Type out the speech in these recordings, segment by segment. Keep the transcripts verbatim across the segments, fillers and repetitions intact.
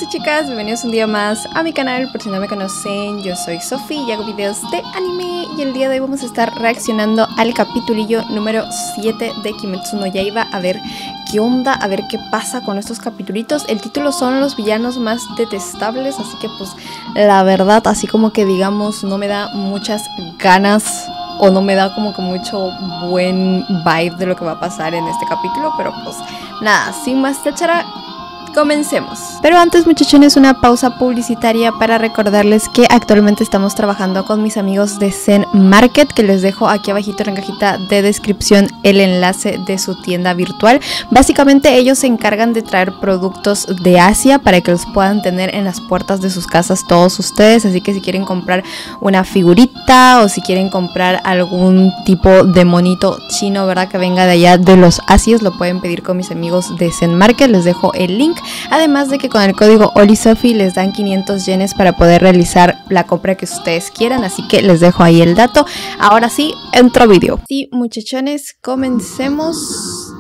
chicos y chicas, bienvenidos un día más a mi canal. Por si no me conocen, yo soy Sofi y hago videos de anime. Y el día de hoy vamos a estar reaccionando al capitulillo número siete de Kimetsu no Yaiba. A ver qué onda, a ver qué pasa con estos capitulitos. El título son los villanos más detestables, así que pues la verdad, así como que digamos, no me da muchas ganas o no me da como que mucho buen vibe de lo que va a pasar en este capítulo. Pero pues nada, sin más cháchara, comencemos. Pero antes, muchachones, una pausa publicitaria para recordarles que actualmente estamos trabajando con mis amigos de Zen Market, que les dejo aquí abajito en la cajita de descripción el enlace de su tienda virtual. Básicamente ellos se encargan de traer productos de Asia para que los puedan tener en las puertas de sus casas todos ustedes, así que si quieren comprar una figurita o si quieren comprar algún tipo de monito chino, verdad, que venga de allá de los Asias, lo pueden pedir con mis amigos de Zen Market. Les dejo el link. Además de que con el código OliSofi les dan quinientos yenes para poder realizar la compra que ustedes quieran, así que les dejo ahí el dato. Ahora sí, entro vídeo. Sí, muchachones, comencemos.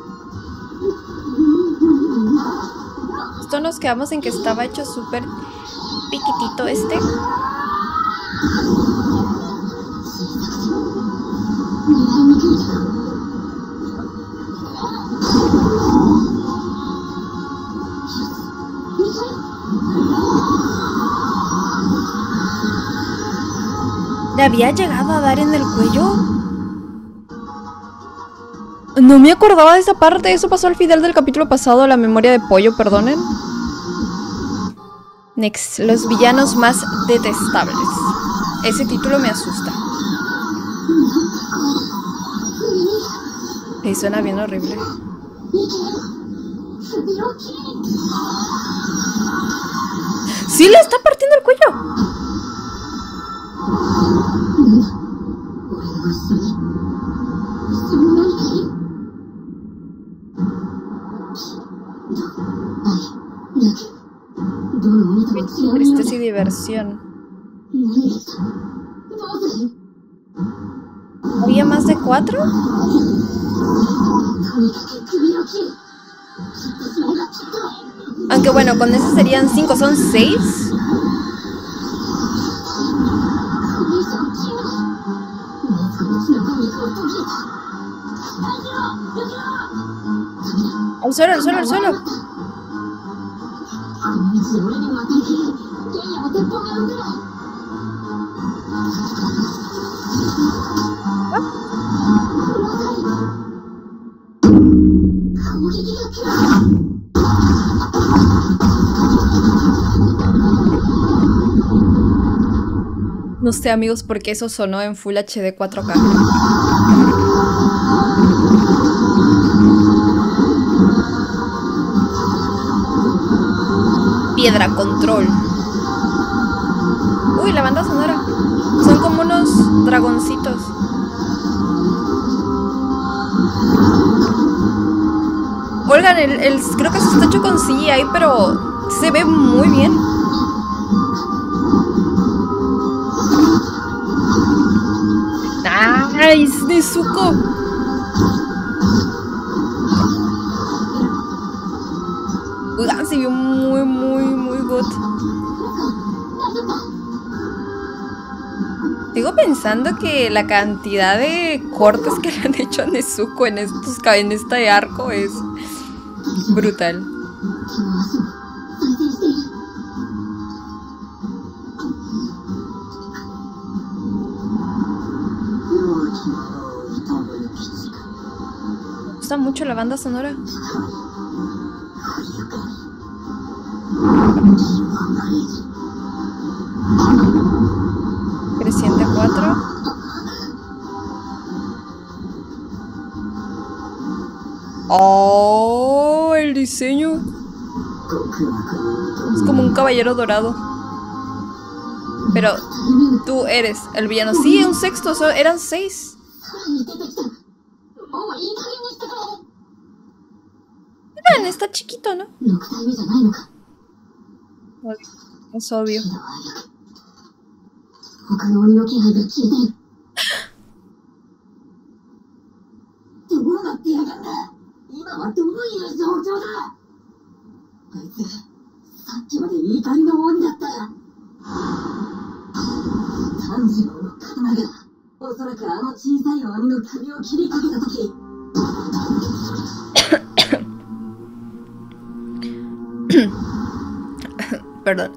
Esto nos quedamos en que estaba hecho súper piquitito este. ¿Le había llegado a dar en el cuello? No me acordaba de esa parte. Eso pasó al final del capítulo pasado. La memoria de pollo, perdonen. Next, los villanos más detestables. Ese título me asusta. Y suena bien horrible. ¡Sí le está partiendo el cuello! Tristeza y diversión. ¿Había más de cuatro? Aunque bueno, con ese serían cinco, ¿son seis? Al suelo, al suelo, al suelo. No sé, amigos, porque eso sonó en Full H D cuatro K. Piedra control. Uy, la banda sonora. Son como unos dragoncitos. Oigan, el, el, creo que eso está hecho con C G I, pero se ve muy bien. ¡Ay, es Nezuko! Oigan, se vio muy, muy, muy good. Sigo pensando que la cantidad de cortes que le han hecho a Nezuko en, estos, en este arco es brutal. Me gusta mucho la banda sonora. Creciente cuatro. Oh, el diseño es como un caballero dorado. Pero tú eres el villano. Sí, un sexto, so, eran seis. Miren, está chiquito, ¿no? Es obvio. っきまで怒りの鬼だった。炭治郎の刀がおそらくあの小さい鬼の首を切りかけたとき Perdón.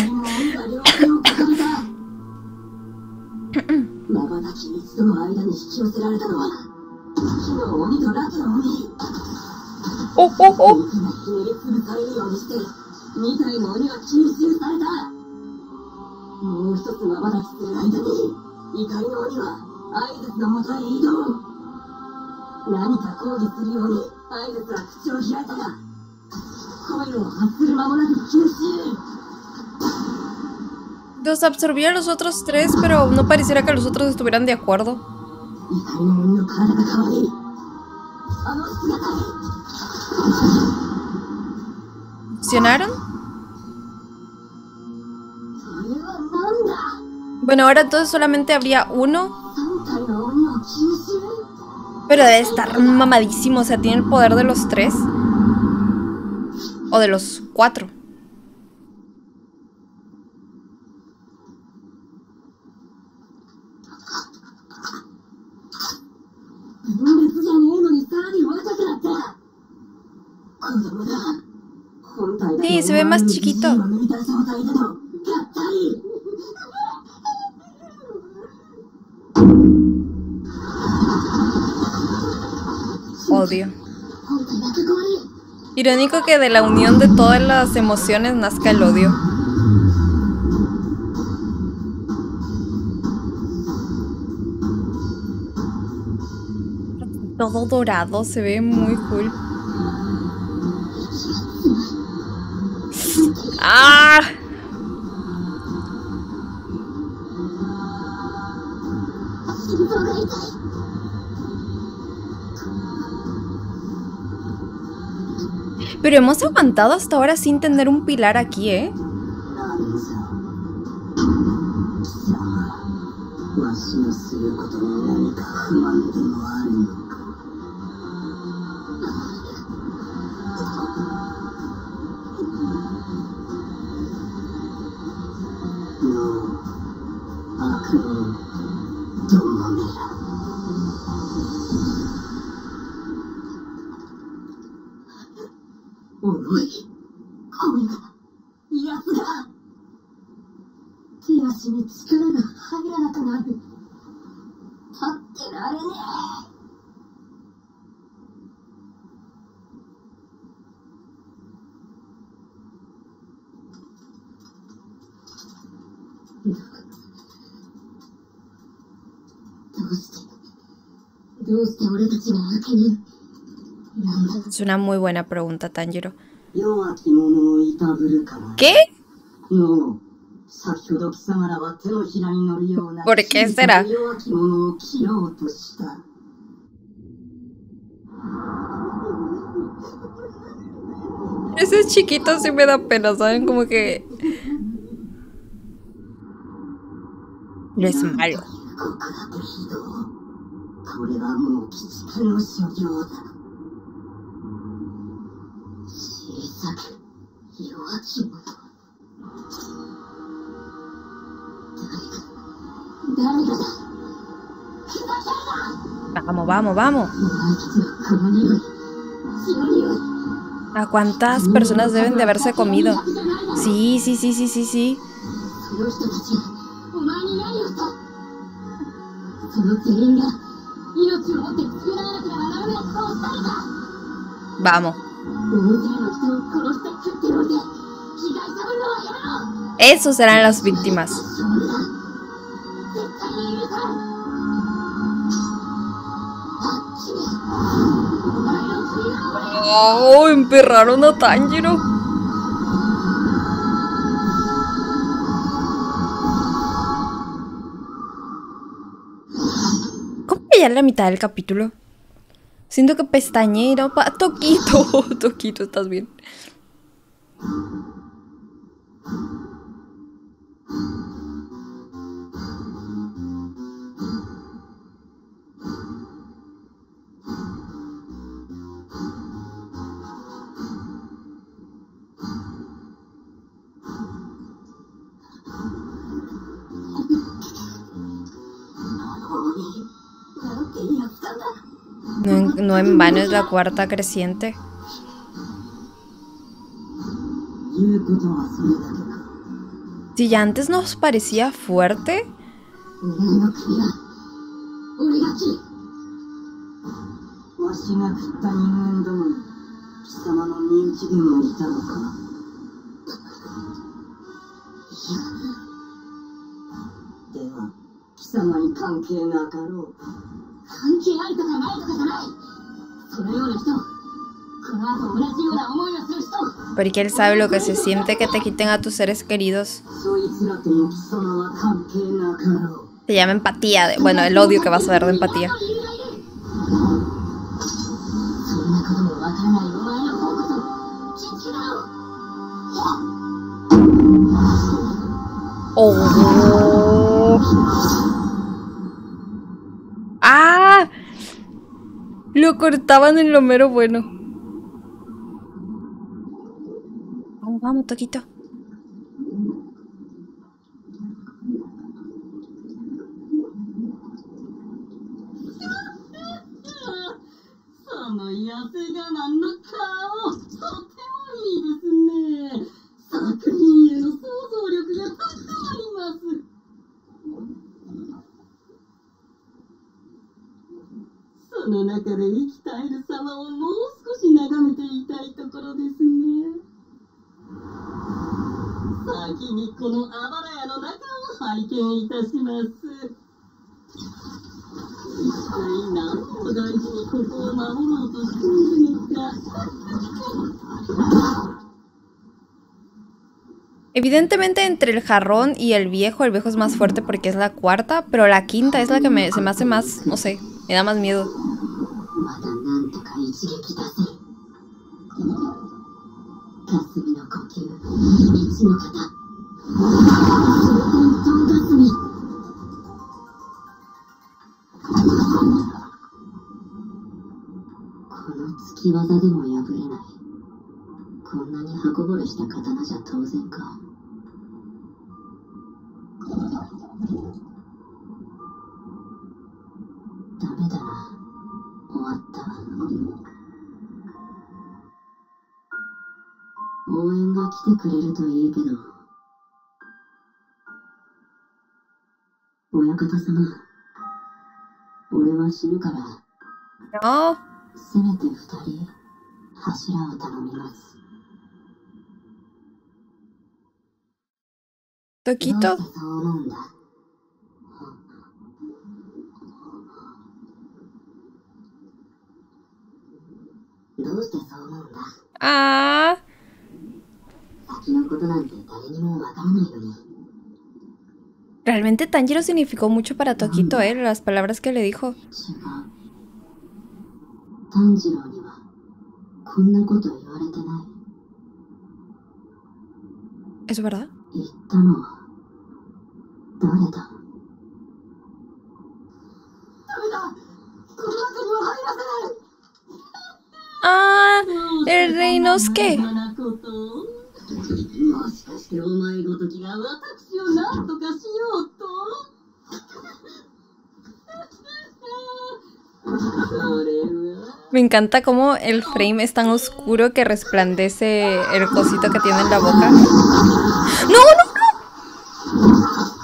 まばたき一度の間に引き寄せられたのは火の鬼とラキの鬼。 おおお。 肉がひねり潰されるようにしてに体の鬼は吸収された。もう一つまばたきする間に怒りの鬼はアイゼスの元へ移動。何か抗議するようにアイゼスは口を開いたが声を発する間もなく吸収。 Los absorbió a los otros tres, pero no pareciera que los otros estuvieran de acuerdo. ¿Funcionaron? Bueno, ahora entonces solamente habría uno. Pero debe estar mamadísimo, o sea, tiene el poder de los tres. O de los cuatro. Sí, se ve más chiquito. Odio. Irónico que de la unión de todas las emociones nazca el odio. Todo dorado, se ve muy cool. ¡Ah! Pero hemos aguantado hasta ahora sin tener un pilar aquí, ¿eh? Es una muy buena pregunta, Tanjiro. ¿Qué? ¿Por qué será? Ese chiquito sí me da pena, ¿saben? Como que... no es malo. Vamos, vamos, vamos. ¿A cuántas personas deben de haberse comido? Sí, sí, sí, sí, sí, sí. Vamos. Esos serán las víctimas. Oh, emperraron a Tanjiro. ¿Cómo que ya en la mitad del capítulo? Siento que pestañero pa... Toquito, Toquito, ¿estás bien? No en, no en vano es la cuarta creciente. Si ya antes nos parecía fuerte. Porque él sabe lo que se siente que te quiten a tus seres queridos. Se llama empatía. De, bueno, el odio que vas a ver de empatía. Oh. ¡Ah! Lo cortaban en lo mero bueno. Vamos, vamos, Toquito. Evidentemente entre el jarrón y el viejo, el viejo es más fuerte porque es la cuarta, pero la quinta es la que me, se me hace más, no sé, me da más miedo. No. Toquito. Ah. Realmente Tanjiro significó mucho para Toquito, eh, las palabras que le dijo. ¿Es verdad? Ah, el Reinosuke. Me encanta cómo el frame es tan oscuro que resplandece el cosito que tiene en la boca. ¡No, no, no!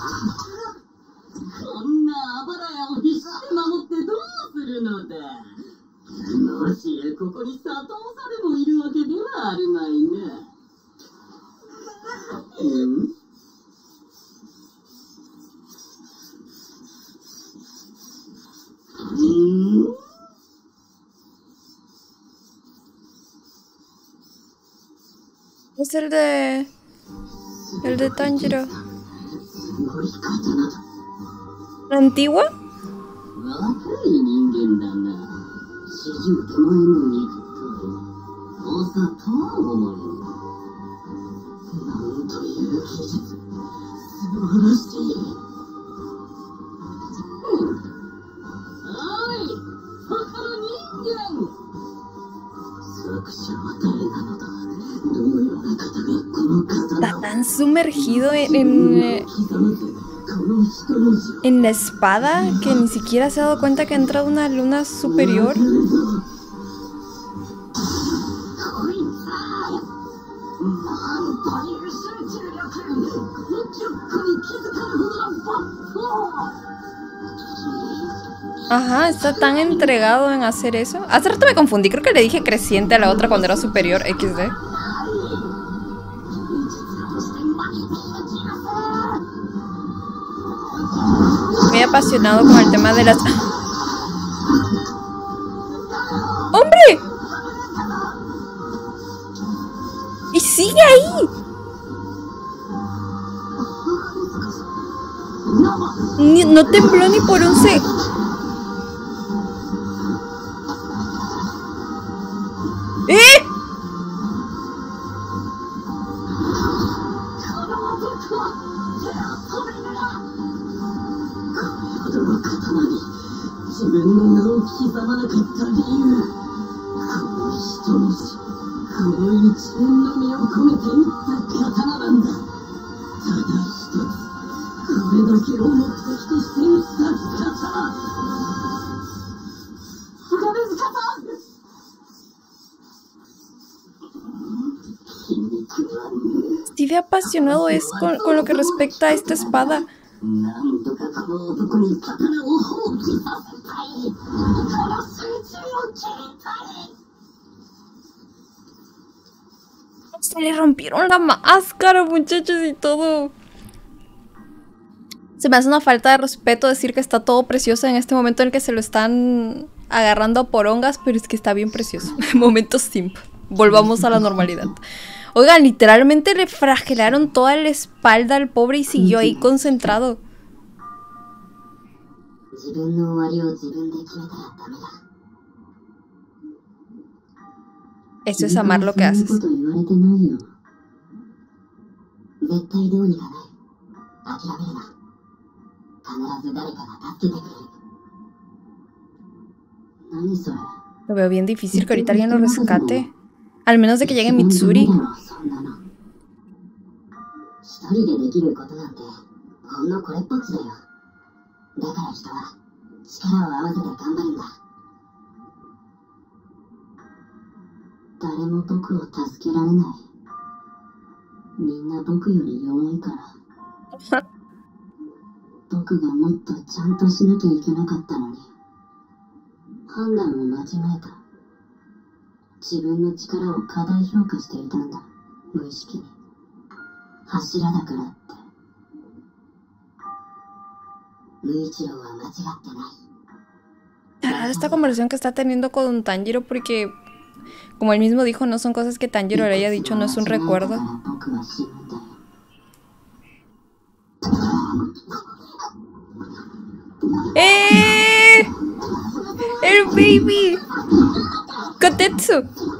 Es el de... el de Tanjiro. ¿La antigua? Está tan sumergido en... en eh, En la espada, que ni siquiera se ha dado cuenta que ha entrado una luna superior. Ajá, está tan entregado en hacer eso. Hace rato me confundí, creo que le dije creciente a la otra cuando era superior, equis de. Muy apasionado con el tema de las... ¡Hombre! ¡Y sigue ahí! Ni, no tembló ni por un se... ¡Eh! Stevie apasionado es con, con lo que respecta a esta espada. Se le rompieron la máscara, muchachos, y todo. Se me hace una falta de respeto decir que está todo precioso en este momento en el que se lo están agarrando a porongas, pero es que está bien precioso. Momento simp. Volvamos a la normalidad. Oigan, literalmente le fragelaron toda la espalda al pobre y siguió ahí concentrado. Eso es amar lo que haces. Lo veo bien difícil que ahorita alguien lo rescate. Al menos de que llegue Mitsuri. Esta conversación que está teniendo con Tanjiro, porque como él mismo dijo, no son cosas que Tanjiro le haya dicho, no es un recuerdo. ¡Eh! ¡El baby! ¡Kotetsu!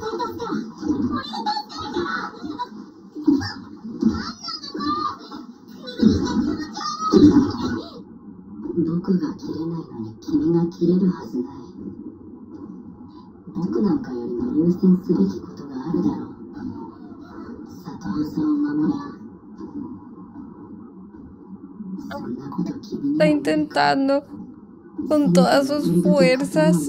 Está intentando con todas sus fuerzas.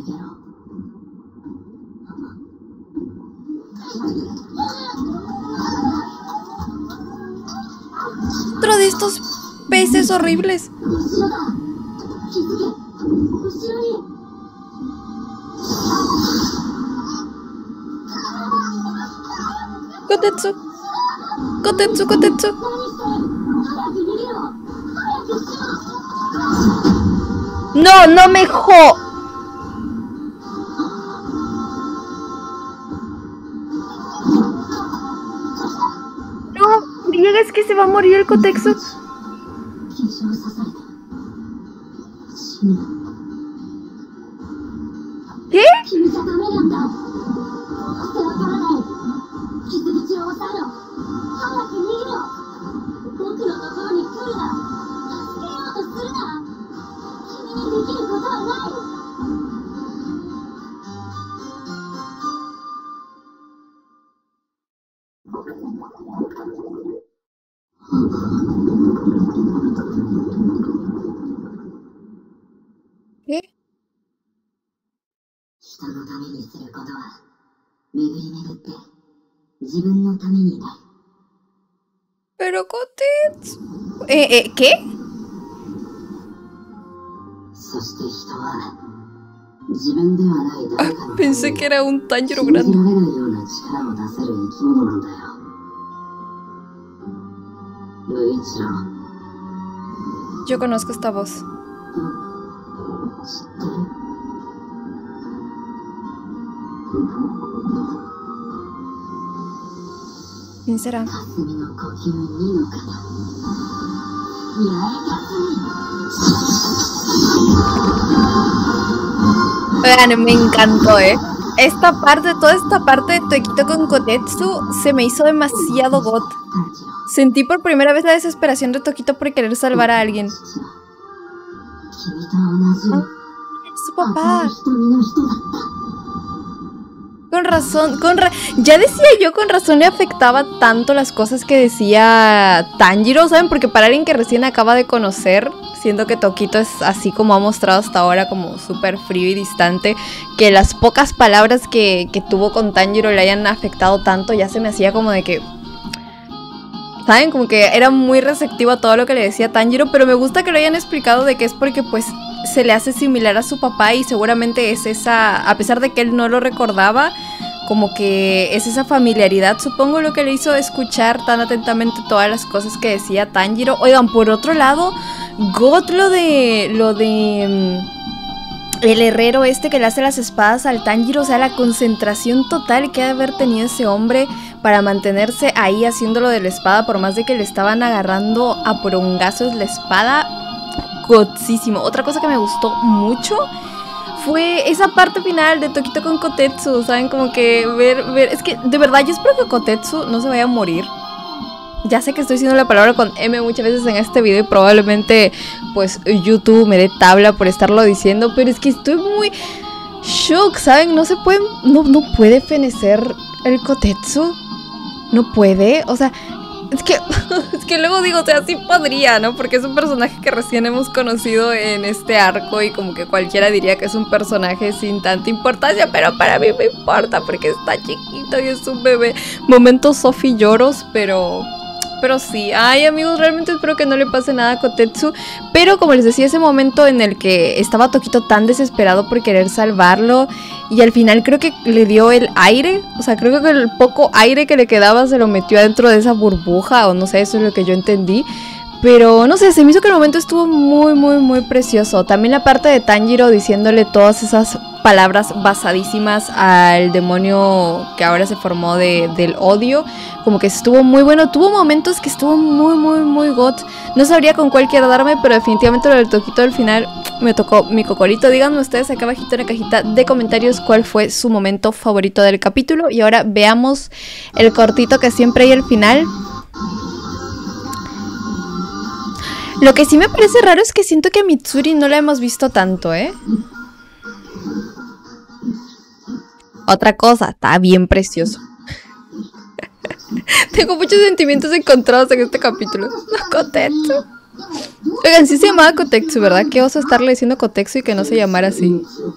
Otro de estos peces horribles. Kotetsu. Kotetsu, Kotetsu. No, no me jo. No, llegas que se va a morir el Kotetsu. ¿Qué? ¿Qué? 人のためにすることは巡り巡って自分のためになる。 Pero Kotetsu... Eh, eh, ¿qué? そして人は自分ではない誰かの Pensé que era un Tanjiro 信じられ grande. ないような力を出せる生き物なんだよ。無一郎、 Yo conozco esta voz. 知ってる？ ¿Quién será? 霞の呼吸にの方。八重霞。 Vean, me encantó, ¿eh? Esta parte, toda esta parte de Tokito con Kotetsu se me hizo demasiado got. Sentí por primera vez la desesperación de Tokito por querer salvar a alguien. 君と同じ Su papá. 赤い瞳の人だった。 Con razón, con ra ya decía yo, con razón le afectaba tanto las cosas que decía Tanjiro, ¿saben? Porque para alguien que recién acaba de conocer, siento que Tokito es así como ha mostrado hasta ahora, como súper frío y distante, que las pocas palabras que, que tuvo con Tanjiro le hayan afectado tanto, ya se me hacía como de que... ¿Saben? Como que era muy receptivo a todo lo que le decía Tanjiro, pero me gusta que lo hayan explicado de que es porque pues se le hace similar a su papá y seguramente es esa, a pesar de que él no lo recordaba, como que es esa familiaridad, supongo, lo que le hizo escuchar tan atentamente todas las cosas que decía Tanjiro. Oigan, por otro lado, God lo de, lo de... el herrero este que le hace las espadas al Tanjiro, o sea, la concentración total que ha de haber tenido ese hombre para mantenerse ahí haciéndolo de la espada, por más de que le estaban agarrando a porongazos la espada, godsísimo. Otra cosa que me gustó mucho fue esa parte final de Tokito con Kotetsu, ¿saben? Como que ver, ver, es que de verdad yo espero que Kotetsu no se vaya a morir. Ya sé que estoy diciendo la palabra con M muchas veces en este video y probablemente pues YouTube me dé tabla por estarlo diciendo, pero es que estoy muy shock, ¿saben? No se puede, no, no puede fenecer el Kotetsu, no puede, o sea, es que, es que luego digo, o sea, sí podría, ¿no? Porque es un personaje que recién hemos conocido en este arco y como que cualquiera diría que es un personaje sin tanta importancia, pero para mí me importa porque está chiquito y es un bebé. Momentos Sophie lloros, pero... Pero sí, ay amigos, realmente espero que no le pase nada a Kotetsu. Pero como les decía, ese momento en el que estaba Tokito tan desesperado por querer salvarlo y al final creo que le dio el aire, o sea, creo que el poco aire que le quedaba se lo metió adentro de esa burbuja, o no sé, eso es lo que yo entendí. Pero no sé, se me hizo que el momento estuvo muy, muy, muy precioso. También la parte de Tanjiro diciéndole todas esas palabras basadísimas al demonio que ahora se formó de, del odio. Como que estuvo muy bueno. Tuvo momentos que estuvo muy, muy, muy got. No sabría con cuál quiero darme, pero definitivamente lo del Tokito al final me tocó mi cocorito. Díganme ustedes acá abajito en la cajita de comentarios cuál fue su momento favorito del capítulo. Y ahora veamos el cortito que siempre hay al final. Lo que sí me parece raro es que siento que a Mitsuri no la hemos visto tanto, ¿eh? Otra cosa, está bien precioso. Tengo muchos sentimientos encontrados en este capítulo. Kotetsu. Oigan, sí se llamaba Kotetsu, ¿verdad? Qué oso estarle diciendo Kotetsu y que no se llamara así.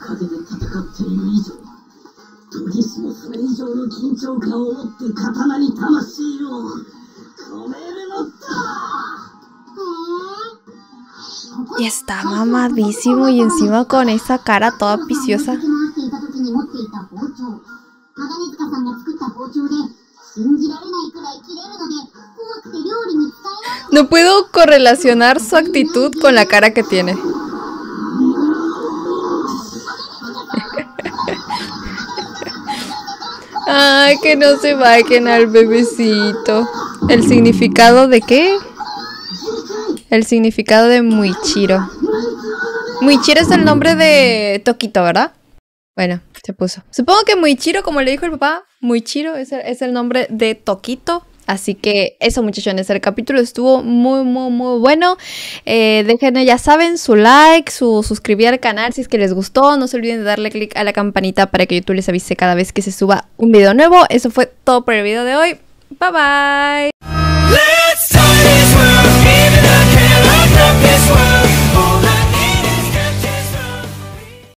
Y está mamadísimo y encima con esa cara toda viciosa. No puedo correlacionar su actitud con la cara que tiene. Ay, que no se vaquen al bebecito. ¿El significado de qué? El significado de Muichiro. Muichiro es el nombre de Tokito, ¿verdad? Bueno, se puso. Supongo que Muichiro, como le dijo el papá, Muichiro es el, es el nombre de Tokito. Así que eso, muchachones, el capítulo estuvo muy, muy, muy bueno. Eh, déjenme, ya saben, su like, su suscribir al canal si es que les gustó. No se olviden de darle click a la campanita para que YouTube les avise cada vez que se suba un video nuevo. Eso fue todo por el video de hoy. Bye, bye.